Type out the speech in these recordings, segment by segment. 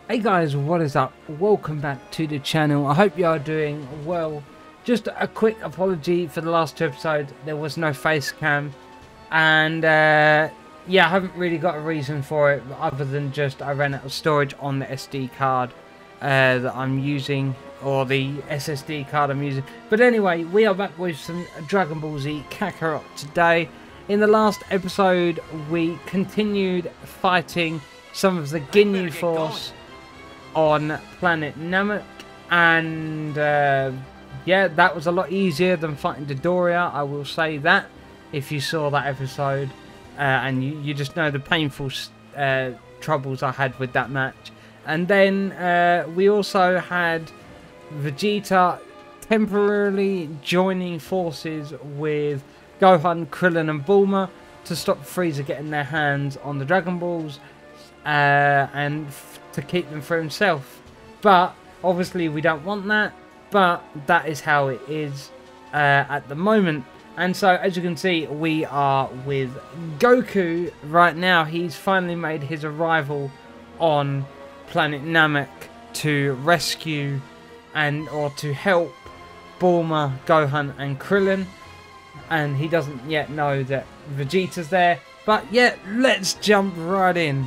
Hey guys, what is up? Welcome back to the channel. I hope you are doing well. Just a quick apology for the last two episodes. There was no face cam, and yeah, I haven't really got a reason for it other than just I ran out of storage on the SD card that I'm using, or the SSD card I'm using. But anyway, we are back with some Dragon Ball Z Kakarot today. In the last episode, we continued fighting some of the Ginyu Force on planet Namek, and yeah, that was a lot easier than fighting Dodoria, I will say that, if you saw that episode, and you just know the painful troubles I had with that match. And then we also had Vegeta temporarily joining forces with Gohan, Krillin and Bulma to stop Frieza getting their hands on the Dragon Balls, and to keep them for himself. But obviously we don't want that, but that is how it is at the moment. And so as you can see, we are with Goku right now. He's finally made his arrival on planet Namek to rescue or to help Bulma, Gohan and Krillin, and he doesn't yet know that Vegeta's there. But yeah, let's jump right in.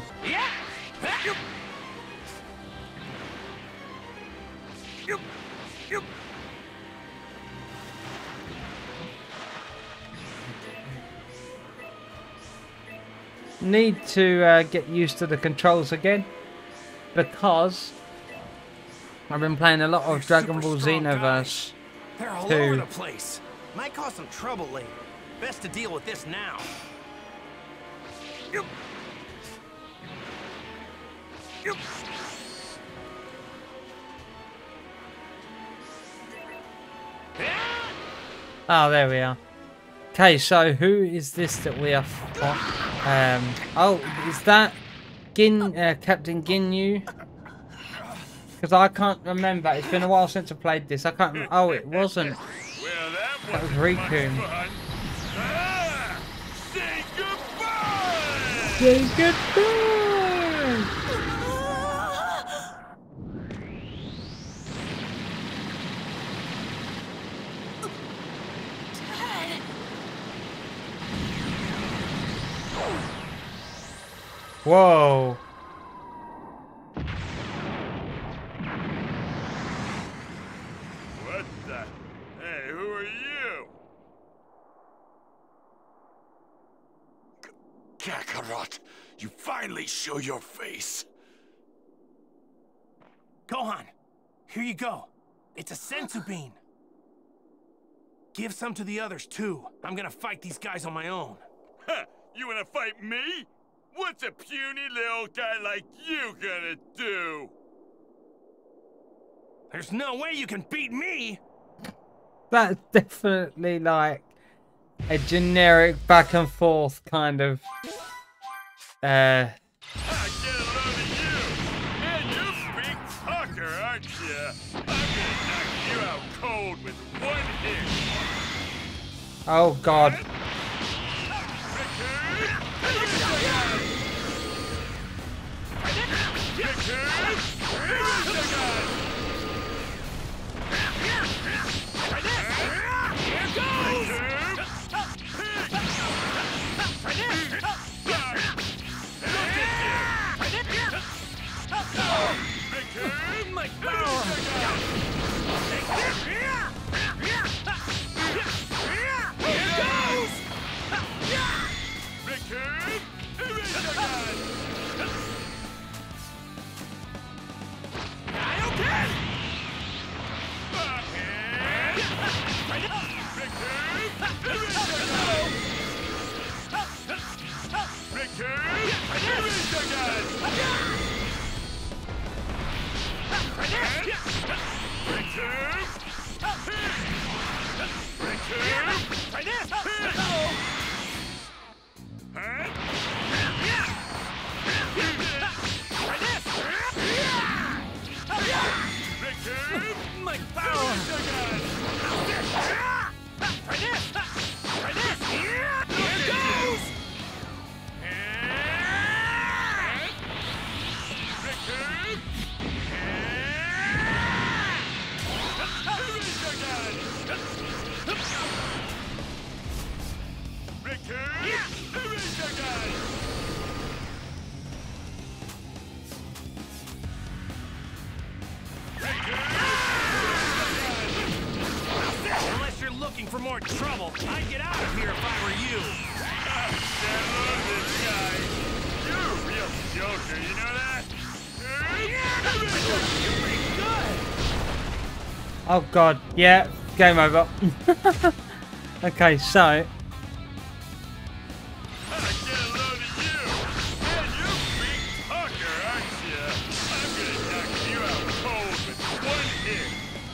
Need to get used to the controls again, because I've been playing a lot of Dragon Ball Xenoverse. They're all over the place. Might cause some trouble later. Best to deal with this now. Oh, there we are. Okay, so who is this that we are? Oh, is that Captain Ginyu? Because I can't remember. It's been a while since I played this. I can't remember. Oh, it wasn't. That was Riku. Say goodbye! Say goodbye! Whoa. What the? Hey, who are you? Kakarot, you finally show your face. Gohan, here you go. It's a senzu bean. Give some to the others too. I'm gonna fight these guys on my own. Huh, you wanna fight me? What's a puny little guy like you gonna do? There's no way you can beat me! That's definitely like a generic back and forth kind of I get a load of you! And you're a big talker, aren't you? I'm gonna knock you out cold with one hit! oh god. looking for more trouble, I'd get out of here if I were you. I love this guy. You're a real joker, you know that? You're pretty good. Oh god, yeah, game over. Okay, so I get a load of you. And you big fucker, aren't you? I'm gonna knock you out cold with one hit.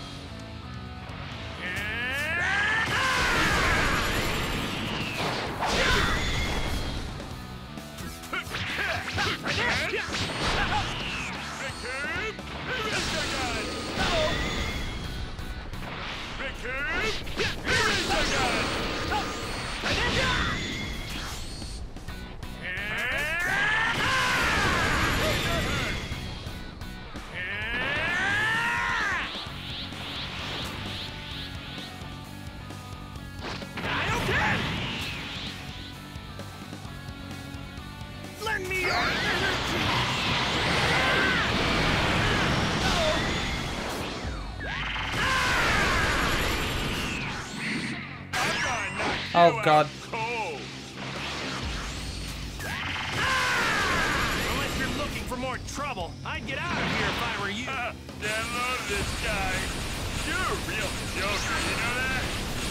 Lend me your energy! oh god. Cold. Unless you're looking for more trouble, I'd get out of here if I were you. Download this guy. You're a real joker, you know that?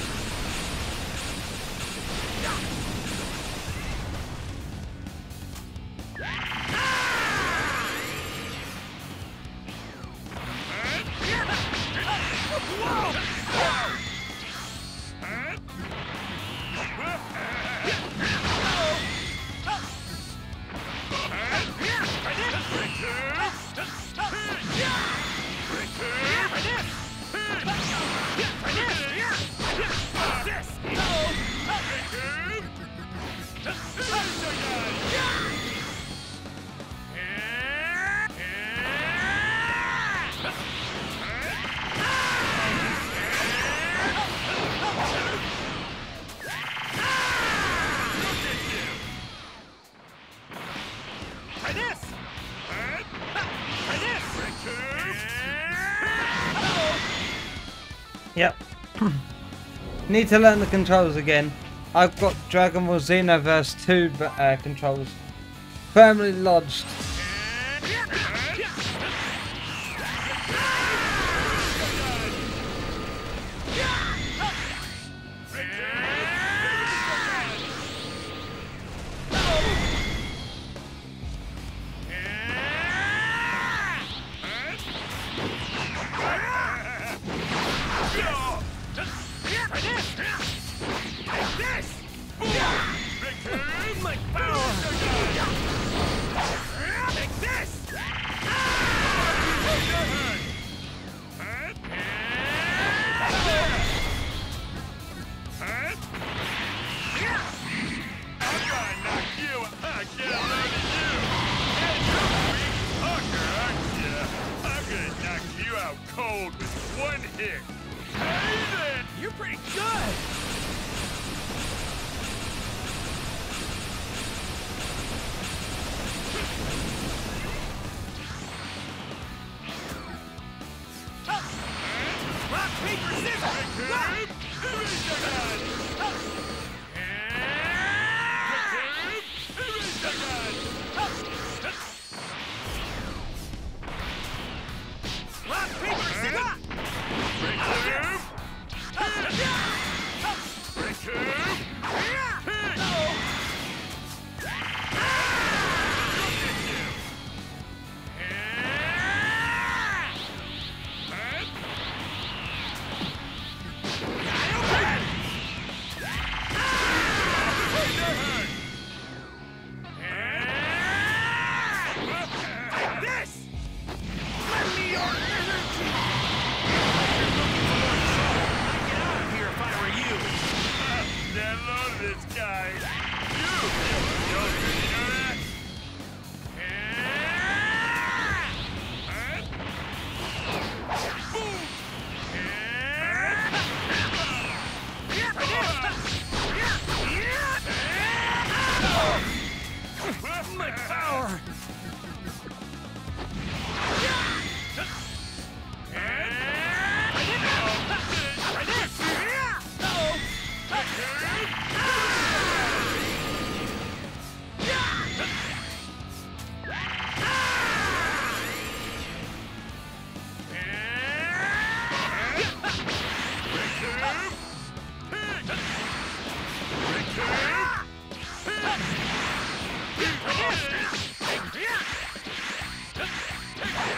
Yep. Need to learn the controls again. I've got Dragon Ball Xenoverse 2 controls firmly lodged. Cold with one hit. Hey then! You're pretty good. Rock, paper, scissors! Go! Rock, paper, scissors!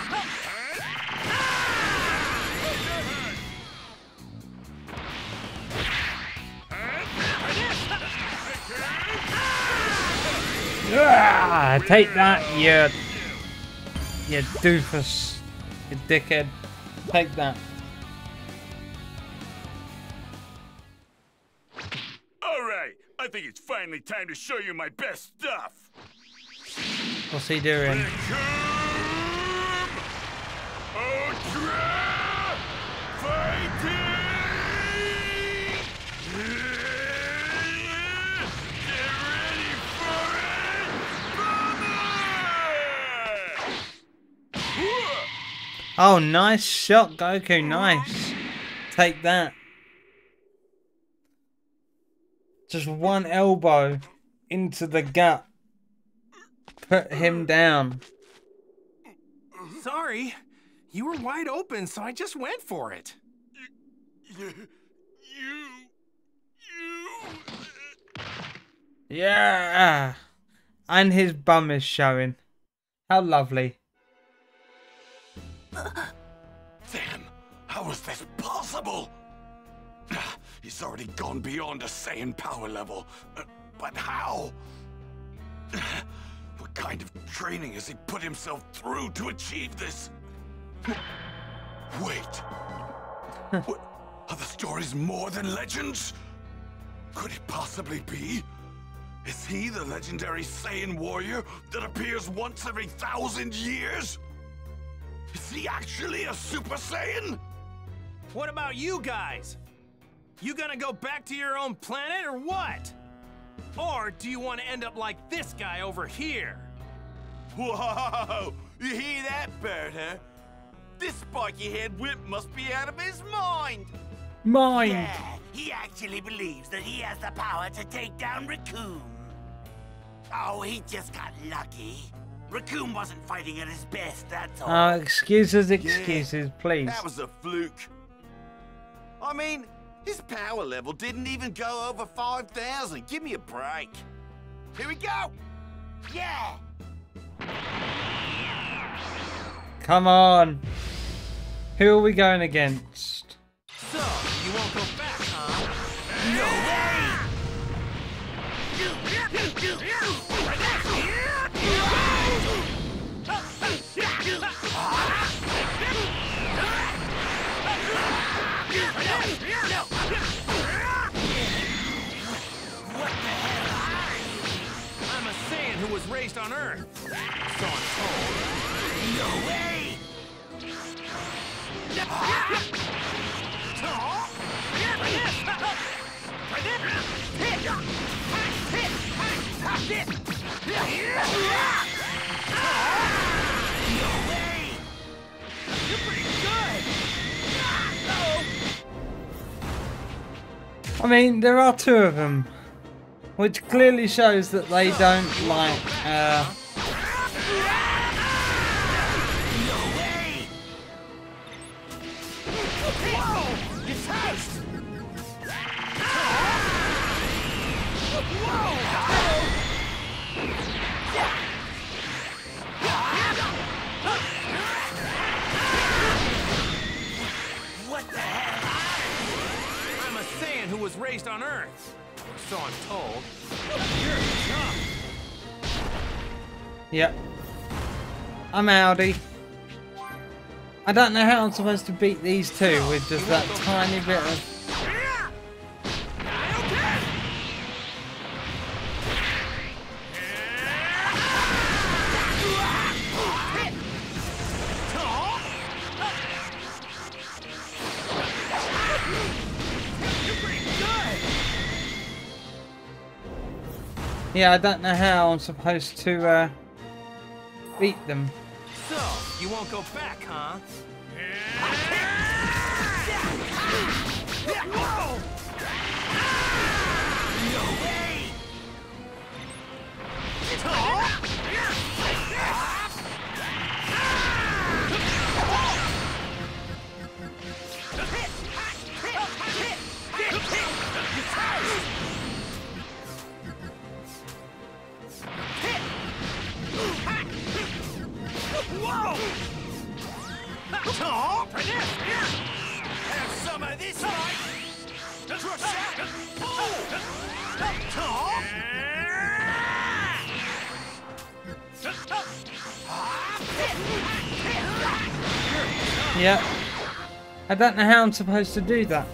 Ah, take that, you doofus, you dickhead. Take that. Alright, I think it's finally time to show you my best stuff. What's he doing? Ultra Fighting! Get ready for it! Bomber! Oh, nice shot, Goku. Nice. Take that. Just one elbow into the gut. Put him down. Sorry. You were wide open, so I just went for it. Yeah. And his bum is showing. How lovely. Damn, how is this possible? He's already gone beyond a Saiyan power level. But how? What kind of training has he put himself through to achieve this? Wait. What? Are the stories more than legends? Could it possibly be? Is he the legendary Saiyan warrior that appears once every 1,000 years? Is he actually a Super Saiyan? What about you guys? You gonna go back to your own planet or what? Or do you want to end up like this guy over here? Whoa! You hear that, Bert, huh? This spiky-haired wimp must be out of his mind! Mine. Yeah, he actually believes that he has the power to take down Raccoon. Oh, he just got lucky. Raccoon wasn't fighting at his best, that's all. Excuses, please. That was a fluke. I mean, his power level didn't even go over 5,000. Give me a break. Here we go! Yeah! Come on. Who are we going against? So, you won't go back, huh? No way! What the hell? I'm a Saiyan who was raised on Earth. So I'm told. No way! No way! You're pretty good. I mean, there are two of them, which clearly shows that they don't like. No way! Whoa! You taste! What the hell? I'm a Saiyan who was raised on Earth. Or so I'm told. You're tough. Yep. I'm Audi. I don't know how I'm supposed to beat these two with just that tiny bit of. Yeah, I don't know how I'm supposed to beat them. So, you won't go back, huh? Whoa! No way! Whoa! Have some of this, Mike. Yeah. I don't know how I'm supposed to do that.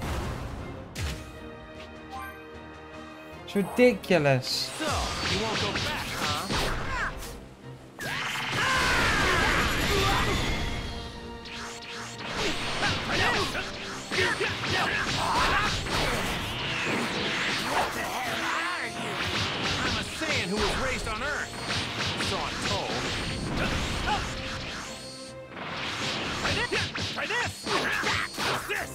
It's ridiculous. So, you won't go back, huh? What the hell are you? I'm a Saiyan who was raised on Earth. So I'm told. Try this! What's this?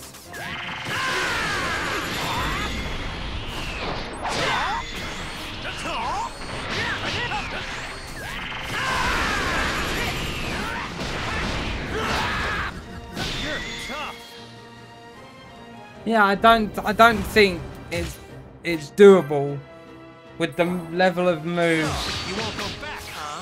You're tough. Yeah, I don't think it's doable with the level of moves. You won't go back, huh?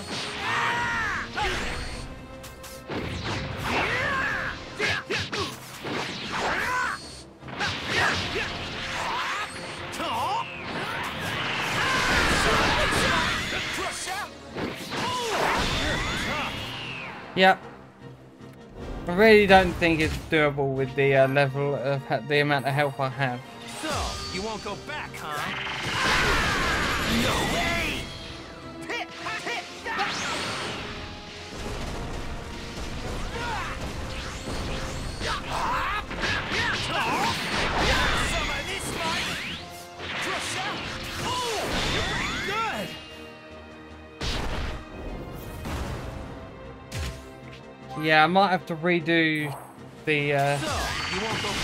Yep. I really don't think it's doable with the level of the amount of health I have. So, you won't go back, huh? No way! Some of this, Mike. Crush out. Oh, you're pretty good. Yeah, I might have to redo the. So, you won't go back,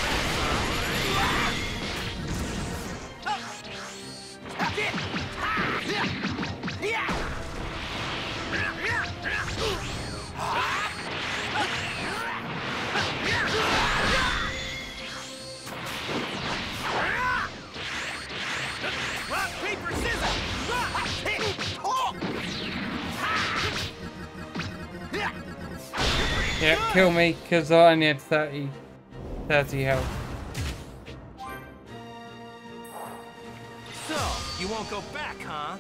rock, paper, scissors! Yeah, kill me because I only had 30 health. So, you won't go back, huh?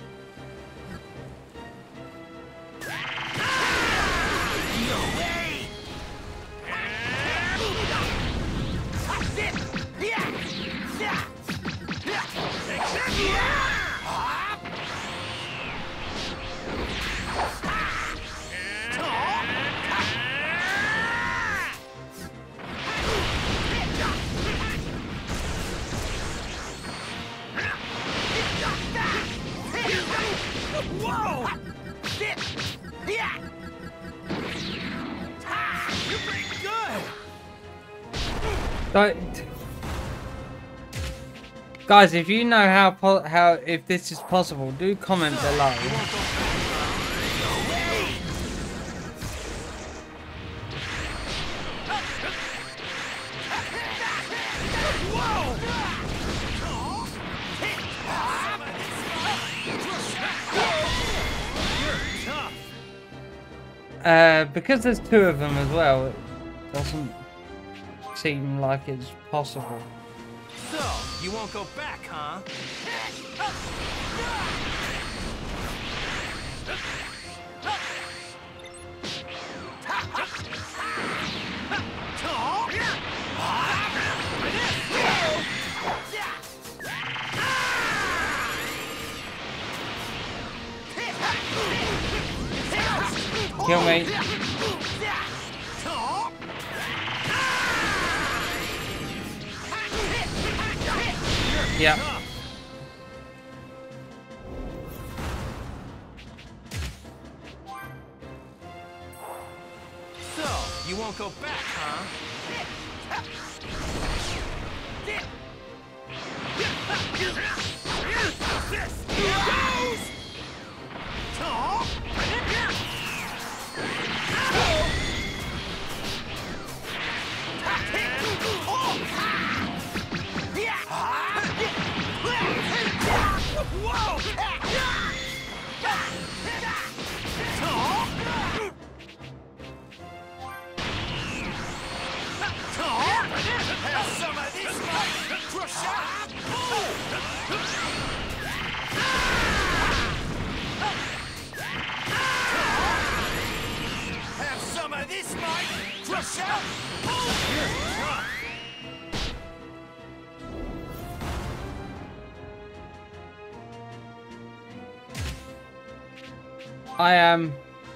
No way! Whoa! You're pretty good. Don't. Guys, if you know how if this is possible, do comment below. You won't go back, because there's two of them as well, it doesn't seem like it's possible. So, you won't go back, huh? Kill me. Yeah. So, you won't go back, huh? of this might crush out. I am.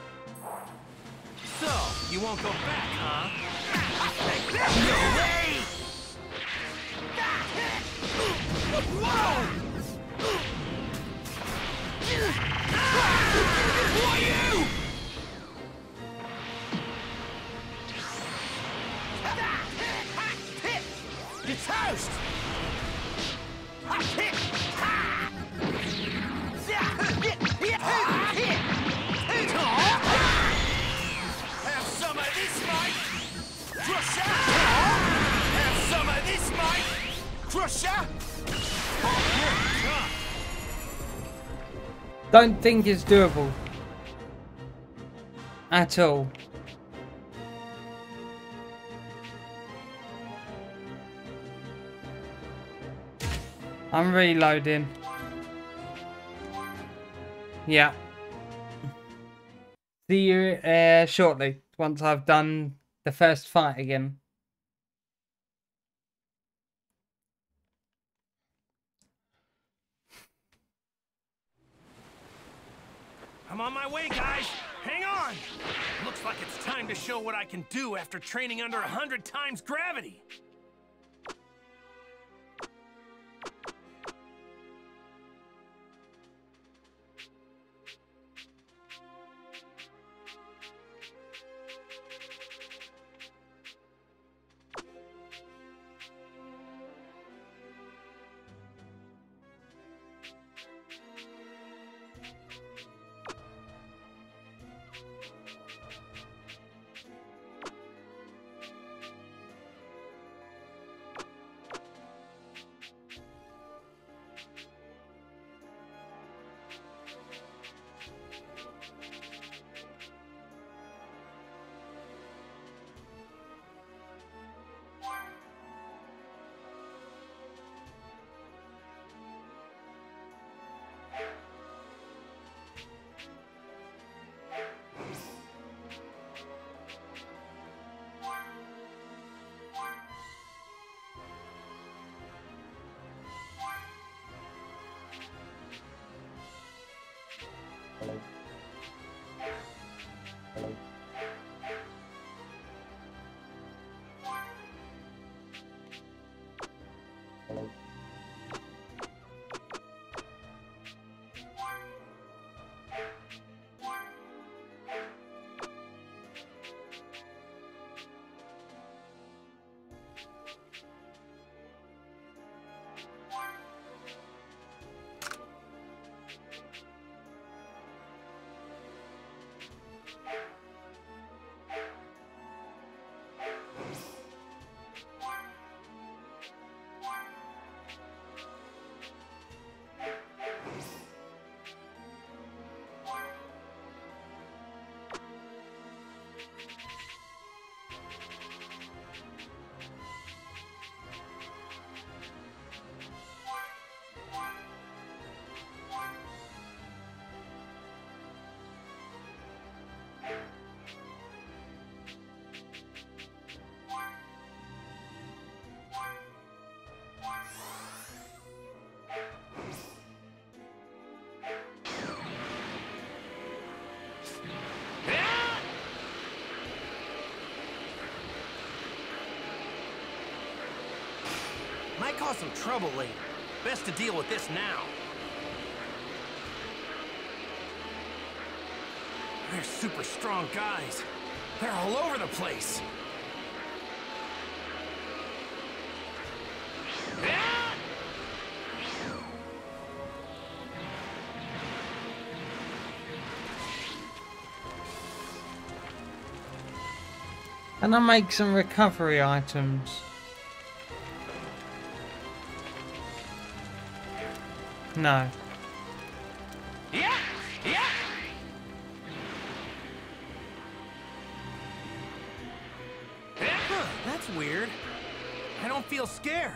So, you won't go back, huh? No way! Whoa! Who are you? You're toast! Have some of this, Mike! Crusher! Have some of this, Mike! Crusher! Don't think it's doable. At all. I'm reloading. Yeah. See you shortly, once I've done the first fight again. I'm on my way, guys. Hang on. Looks like it's time to show what I can do after training under 100 times gravity. Might cause some trouble later. Best to deal with this now. They're super strong guys. They're all over the place. And I make some recovery items. No. Yeah! Yeah! That's weird. I don't feel scared.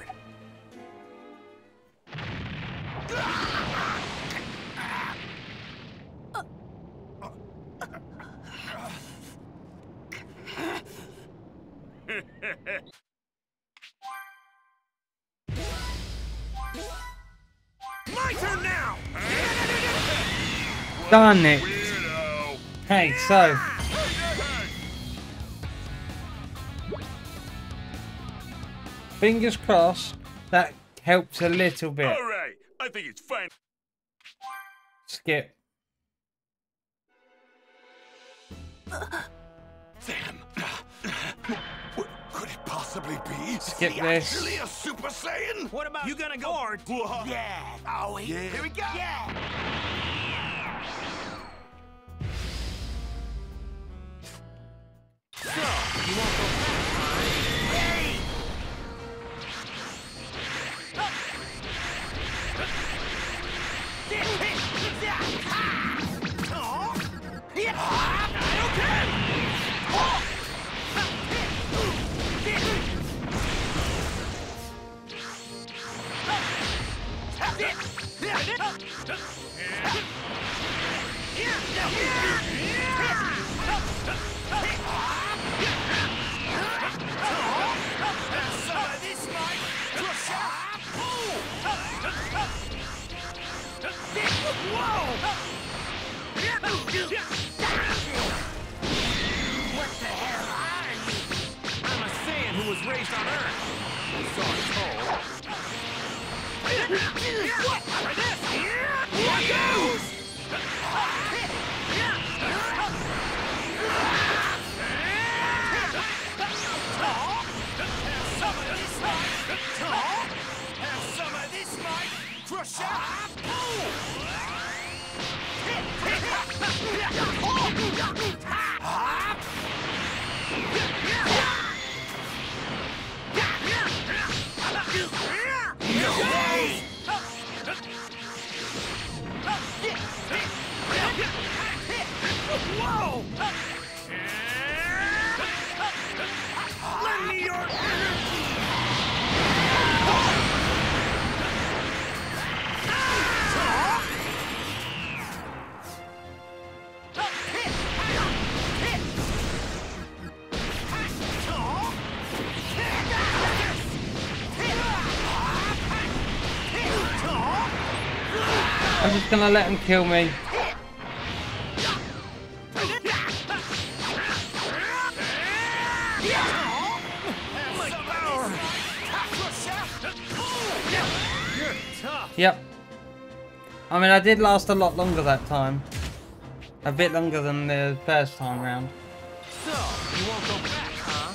My turn now! Darn it. Hey, so. Fingers crossed that helps a little bit. Alright, I think it's fine. Skip. Sam. What could it possibly be? Skip Is he this. actually a Super Saiyan? What about you gonna go? Or Yeah. Oh, here we go. Yeah. So, you won't go back, Hey! What the hell are you? I'm a Saiyan who was raised on Earth. So I'm told. What? For this? Here goes! Have some of this, Mike. Crush out. Whoa! Lend me your energy! I'm just gonna let him kill me. Yep. I mean, I did last a lot longer that time. A bit longer than the first time round. So, you won't go back, huh?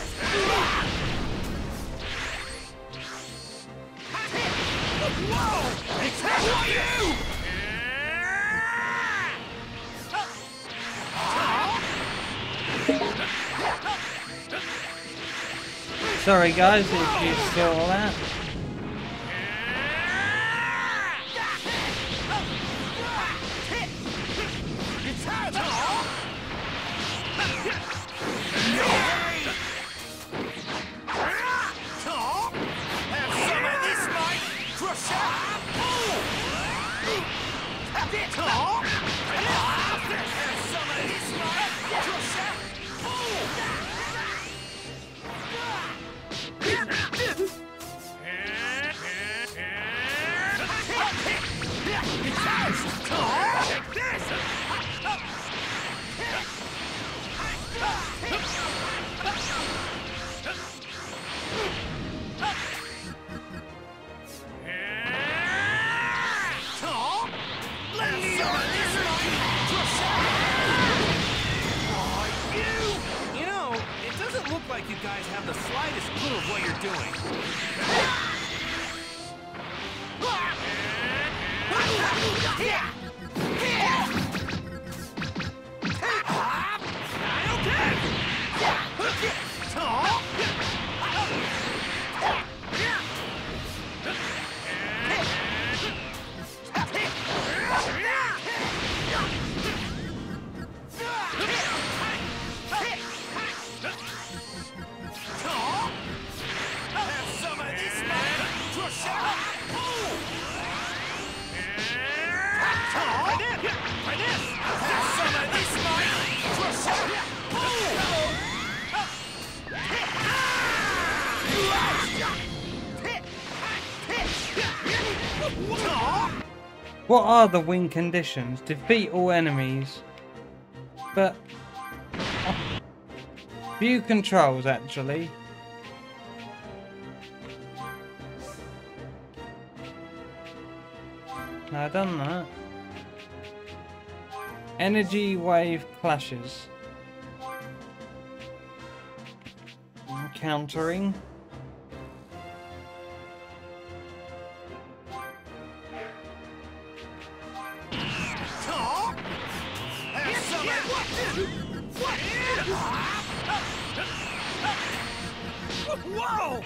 Whoa! Attack you! Sorry guys, if you saw that. Like you guys have the slightest clue of what you're doing. What are the win conditions? Defeat all enemies. But... view controls, actually. No, I've done that. Energy wave clashes. Countering. Whoa!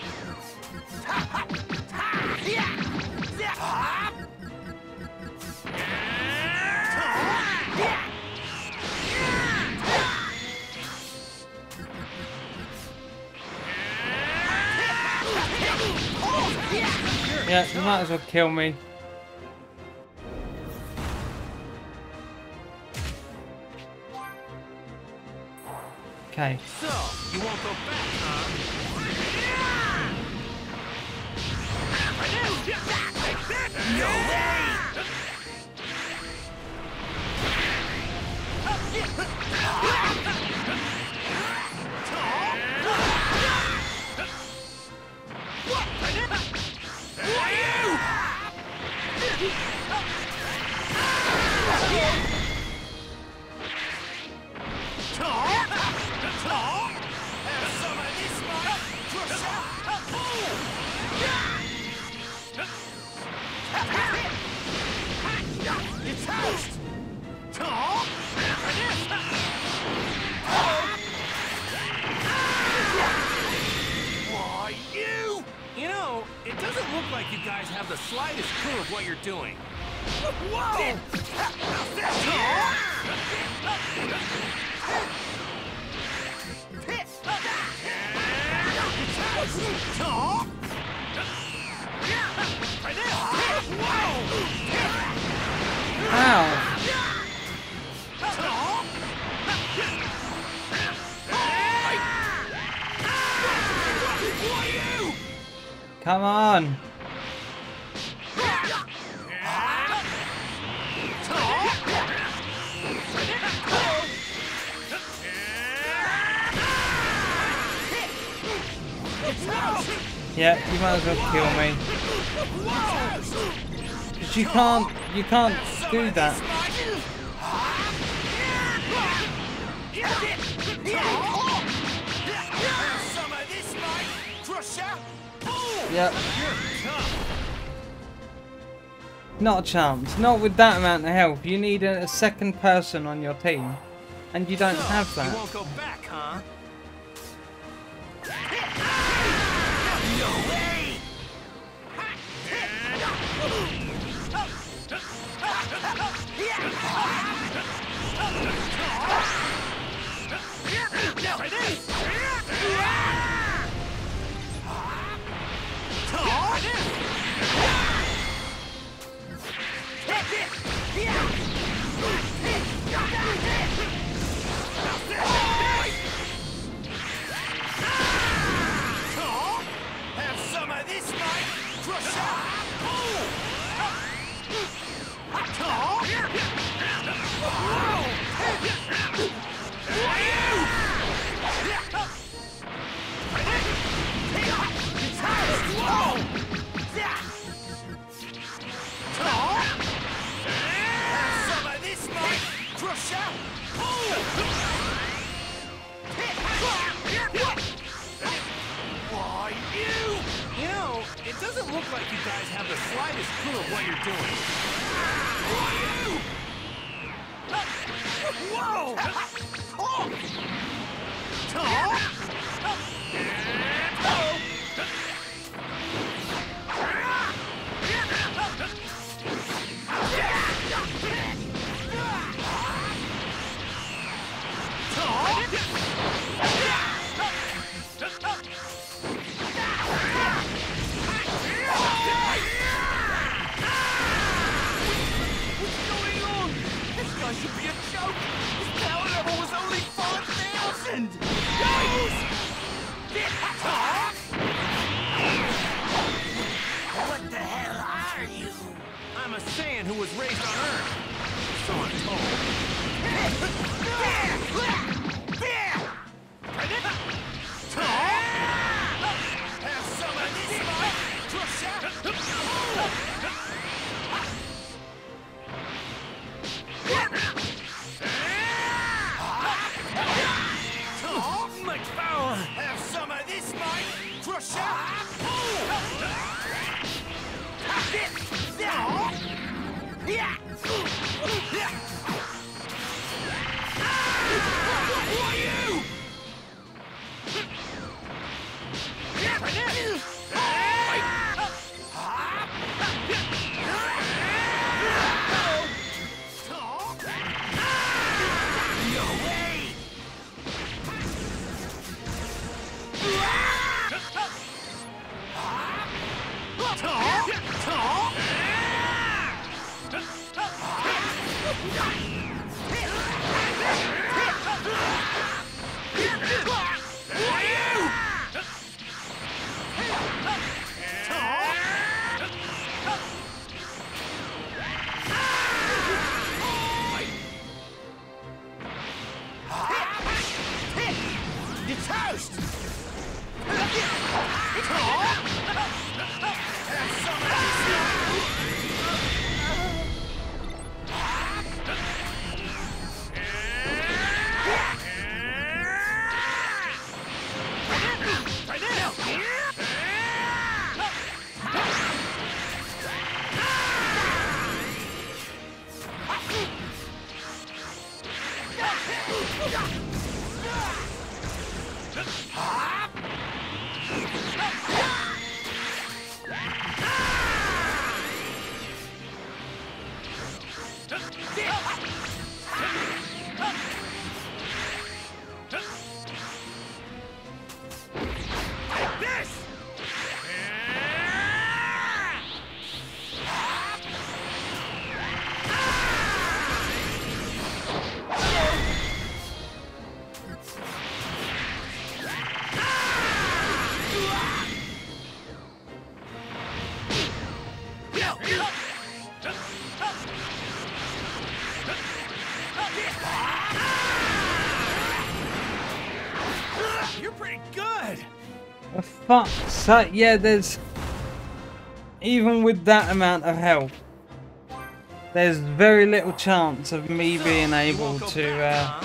Yeah, you might as well kill me. Okay. So, you won't go back, huh? No way! You know, it doesn't look like you guys have the slightest clue of what you're doing. Whoa! Ow! Come on! Yeah, you might as well kill me. 'Cause you can't do that. Yep. Not a chance. Not with that amount of health. You need a second person on your team. And you don't have You that. won't go back, huh? No way! Have some of this, mate! Crush up! You know, it doesn't look like you guys have the slightest clue of what you're doing. Whoa! Should be a joke! His power level was only 5,000! was raised on Earth. So I'm told. Have some of this, Mike. Much power. Have some of this, Mike. Crush out. Who are you? You're pretty good. For fuck's sake, yeah, there's... Even with that amount of health, there's very little chance of me being able to...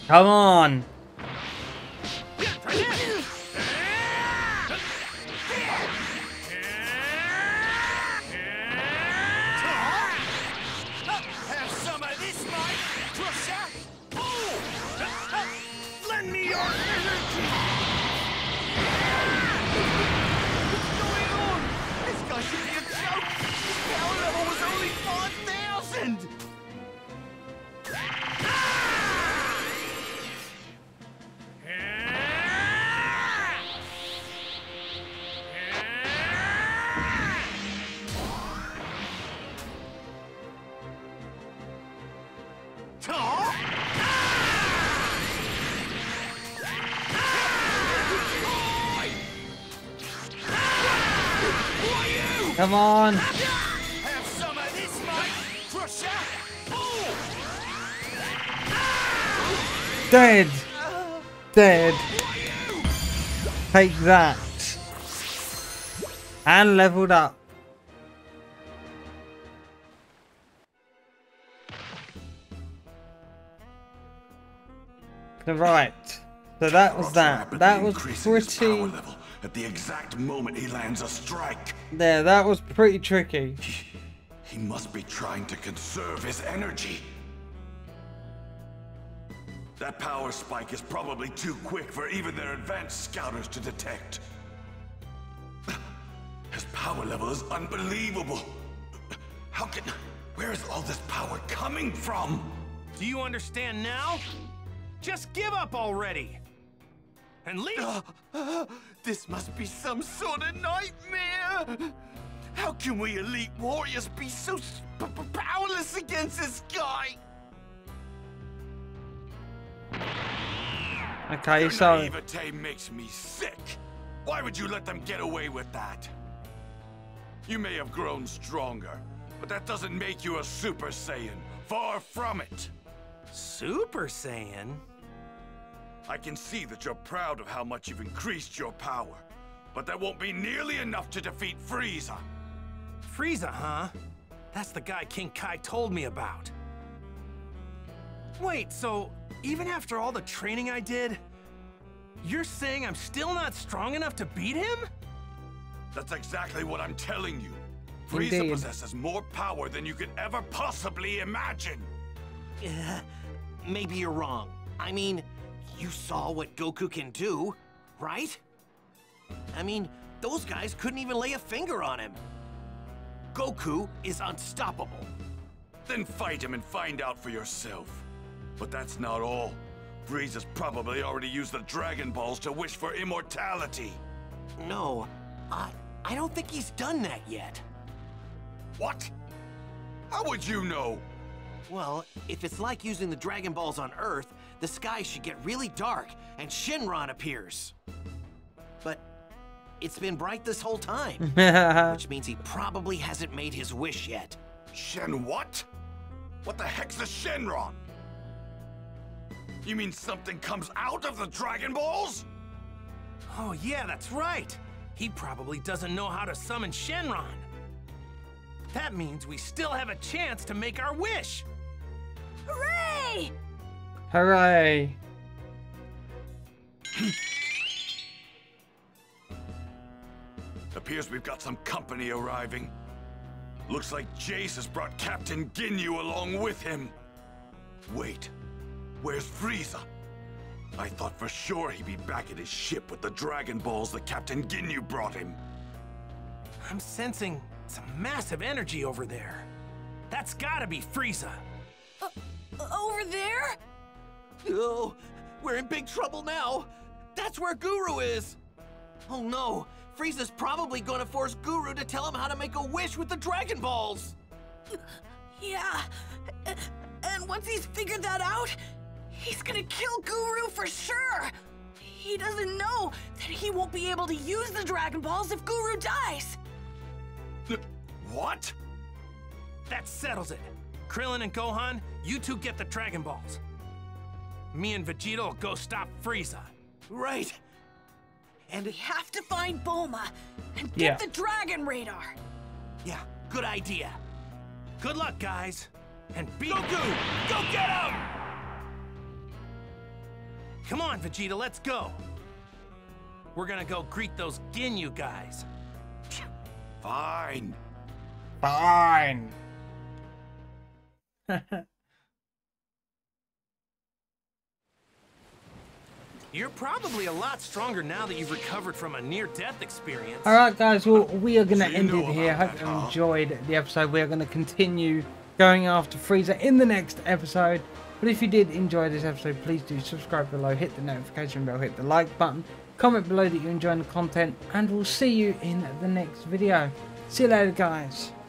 Come on. Have some of this, Mike. Crusher. Lend me your energy. What's going on? This guy should be a joke. His power level was only 5,000. Come on. Have some of this, Mike. Crusher. Dead. Dead. Take that. And leveled up. Right. So that was that. That was pretty... At the exact moment he lands a strike. There, that was pretty tricky. He must be trying to conserve his energy. That power spike is probably too quick for even their advanced scouters to detect. His power level is unbelievable. How can... Where is all this power coming from? Do you understand now? Just give up already. And leave. This must be some sort of nightmare. How can we elite warriors be so powerless against this guy? Okay, Your so... naivete makes me sick. Why would you let them get away with that? You may have grown stronger, but that doesn't make you a Super Saiyan. Far from it. Super Saiyan? I can see that you're proud of how much you've increased your power, but that won't be nearly enough to defeat Frieza. Frieza, huh? That's the guy King Kai told me about. Wait, so even after all the training I did, you're saying I'm still not strong enough to beat him? That's exactly what I'm telling you. Frieza Indeed. possesses more power than you could ever possibly imagine. Maybe you're wrong. I mean, you saw what Goku can do, right? I mean, those guys couldn't even lay a finger on him. Goku is unstoppable. Then fight him and find out for yourself. But that's not all. Frieza's probably already used the Dragon Balls to wish for immortality. No, I don't think he's done that yet. What? How would you know? Well, if it's like using the Dragon Balls on Earth, the sky should get really dark and Shinron appears. But it's been bright this whole time, which means he probably hasn't made his wish yet. Shen what? What the heck's a Shenron? You mean something comes out of the Dragon Balls? Oh yeah, that's right. He probably doesn't know how to summon Shenron. That means we still have a chance to make our wish. Hooray! Hooray! Appears we've got some company arriving. Looks like Jace has brought Captain Ginyu along with him. Wait, where's Frieza? I thought for sure he'd be back at his ship with the Dragon Balls that Captain Ginyu brought him. I'm sensing some massive energy over there. That's gotta be Frieza. Over there? Oh, we're in big trouble now. That's where Guru is. Oh no, Frieza's probably gonna force Guru to tell him how to make a wish with the Dragon Balls. Yeah. And once he's figured that out, he's gonna kill Guru for sure. He doesn't know that he won't be able to use the Dragon Balls if Guru dies. What? That settles it. Krillin and Gohan, you two get the Dragon Balls. Me and Vegeta will go stop Frieza. Right. And we have to find Bulma and get the Dragon Radar. Yeah, good idea. Good luck, guys. And beat Goku! Go get him! Come on, Vegeta, let's go. We're gonna go greet those Ginyu guys. Fine. Fine. You're probably a lot stronger now that you've recovered from a near-death experience. Alright guys, well we are going to So you end know it here. about Hope that, you huh? enjoyed the episode. We are going to continue going after Frieza in the next episode. But if you did enjoy this episode, please do subscribe below, hit the notification bell, hit the like button, comment below that you're enjoying the content, and we'll see you in the next video. See you later guys.